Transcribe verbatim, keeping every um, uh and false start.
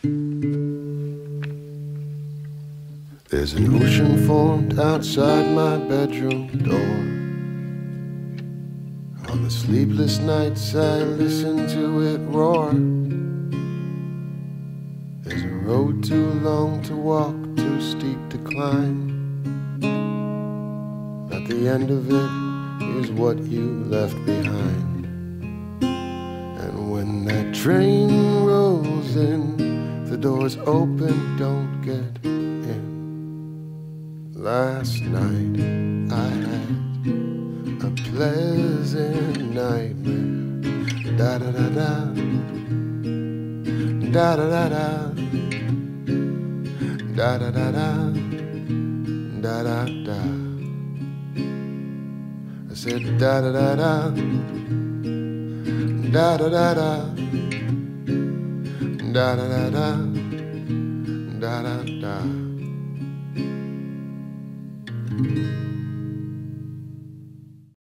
There's an ocean formed outside my bedroom door. On the sleepless nights I listen to it roar. There's a road too long to walk, too steep to climb. At the end of it is what you left behind. And when that train rolls in, the doors open, don't get in. Last night I had a pleasant nightmare. Da da da da, da da da da, da da da da, da da da. I said da da da da, da da da da, da da da da, da da da.